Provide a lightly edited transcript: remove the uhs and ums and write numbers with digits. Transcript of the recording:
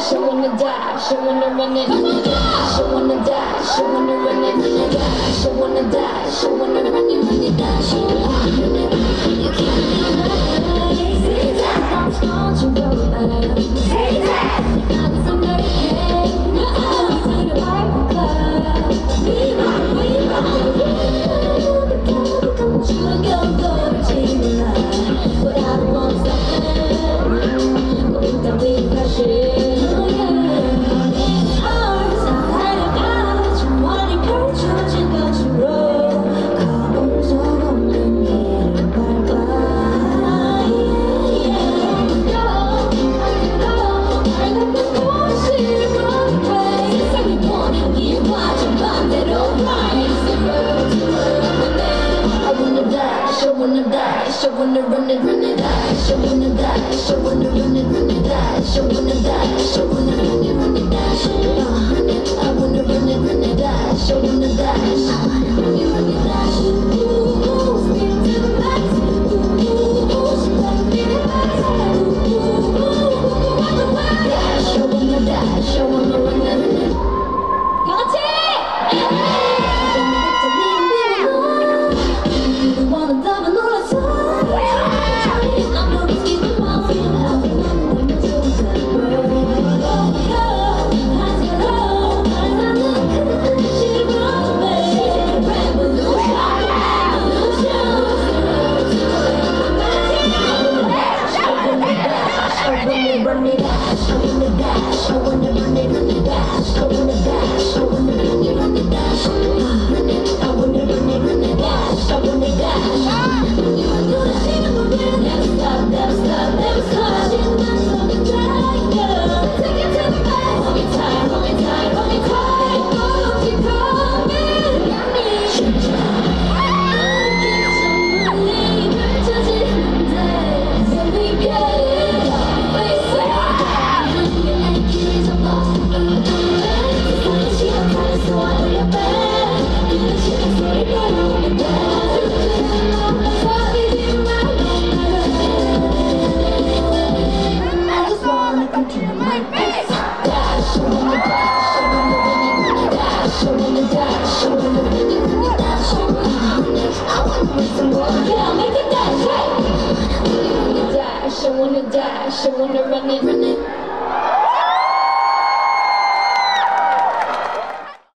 she wanna die, she wanna run it, she wanna die, she wanna run it, she wanna die, she wanna run it, die, she wanna run it. You can't be mad, say that, don't you go back, say that, I'm so American, to the Bible club, we rock, come to a go-go routine life, but I don't want something, but don't be pressured. She wanna run it, die. She wanna die. She wanna run it, die. She wanna die. She wanna run it, die. She wanna die. I wanna run it, die. She wanna die. She wanna run it, die. Ooh, spin to the max. Ooh, she wanna be the max. Yeah, she wanna die. She wanna run it. 같이. She wanna die, she wanna run it.